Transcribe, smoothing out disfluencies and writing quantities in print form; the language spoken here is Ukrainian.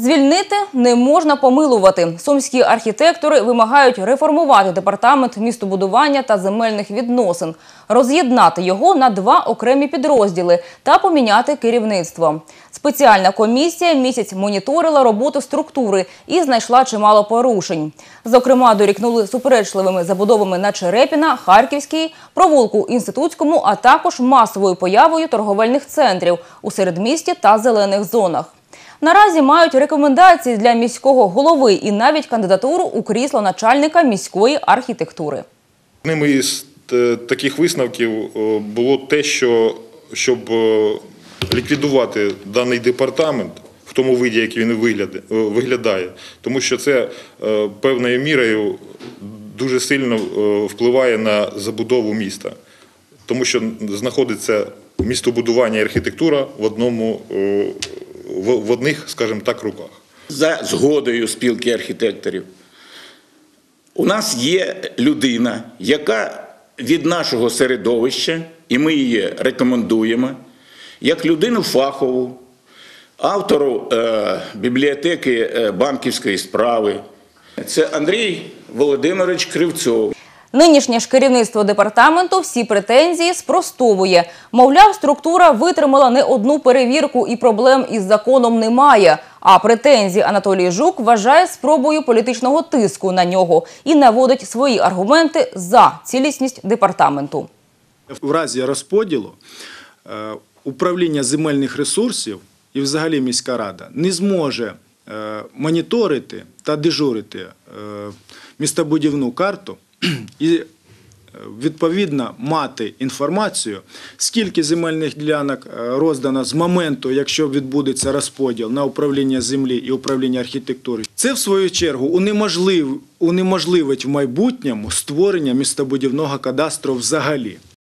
Звільнити не можна помилувати. Сумські архітектори вимагають реформувати департамент містобудування та земельних відносин, роз'єднати його на два окремі підрозділи та поміняти керівництво. Спеціальна комісія місяць моніторила роботу структури і знайшла чимало порушень. Зокрема, дорікнули суперечливими забудовами на Черепіна, Харківській, провулку Інститутському, а також масовою появою торговельних центрів у середмісті та зелених зонах. Наразі мають рекомендації для міського голови і навіть кандидатуру у крісло начальника міської архітектури. Одним із таких висновків було те, що щоб ліквідувати даний департамент в тому виді, як він виглядає, тому що це певною мірою дуже сильно впливає на забудову міста, тому що знаходиться містобудування і архітектура в одних, скажімо так, руках. За згодою спілки архітекторів у нас є людина, яка від нашого середовища, і ми її рекомендуємо, як людину фахову, автору бібліотеки банківської справи. Це Андрій Володимирович Кривцов. Нинішнє ж керівництво департаменту всі претензії спростовує. Мовляв, структура витримала не одну перевірку і проблем із законом немає. А претензії Анатолій Жук вважає спробою політичного тиску на нього і наводить свої аргументи за цілісність департаменту. В разі розподілу управління земельних ресурсів і взагалі міська рада не зможе моніторити та дежурити містобудівну карту і відповідно мати інформацію, скільки земельних ділянок роздано з моменту, якщо відбудеться розподіл на управління землі і управління архітектури. Це, в свою чергу, унеможливить в майбутньому створення містобудівного кадастру взагалі.